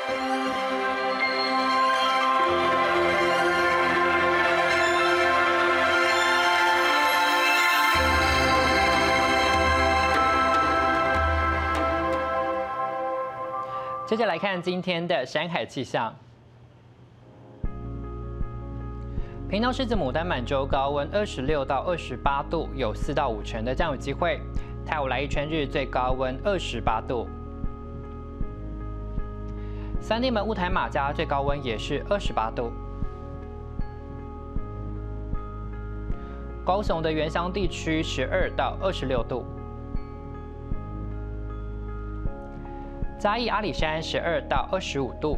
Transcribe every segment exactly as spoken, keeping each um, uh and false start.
接着来看今天的山海气象。屏东狮子牡丹满洲高温二十六到二十八度，有四到五成的降雨机会。太武来一圈日最高温二十八度。三地门雾台马家最高温也是二十八度。高雄的原乡地区十二到二十六度。 嘉义阿里山十二到二十五度，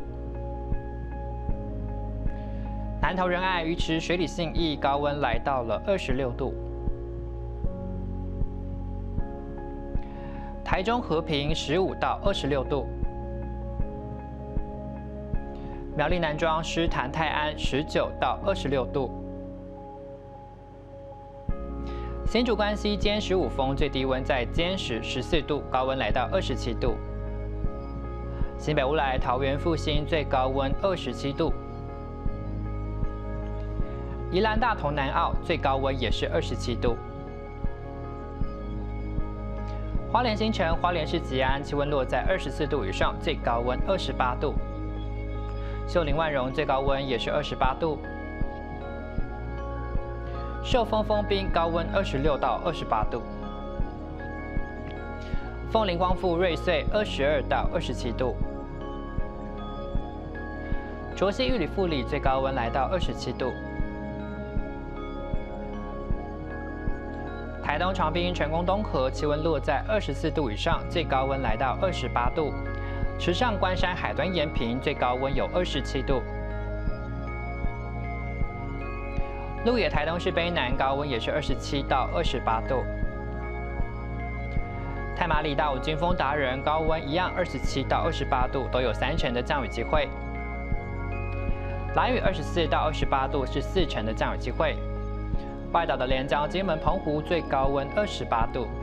南投仁爱鱼池水里信义高温来到了二十六度，台中和平十五到二十六度，苗栗南庄狮潭泰安十九到二十六度，新竹关西尖十五峰最低温在尖石十四度，高温来到二十七度。 新北乌来桃园复兴最高温二十七度，宜兰大同南澳最高温也是二十七度，花莲新城、花莲市吉安气温落在二十四度以上，最高温二十八度，秀林万荣最高温也是二十八度，寿丰丰滨高温二十六到二十八度，凤林光复瑞穗二十二到二十七度。 卓溪玉里富里最高温来到二十七度，台东长滨成功东河气温落在二十四度以上，最高温来到二十八度。池上关山海端延平最高温有二十七度，鹿野台东市卑南高温也是二十七到二十八度。太麻里大武金峰达人高温一样二十七到二十八度，都有三成的降雨机会。 兰屿二十四到二十八度是四成的降雨机会。外岛的连江、金门、澎湖最高温二十八度。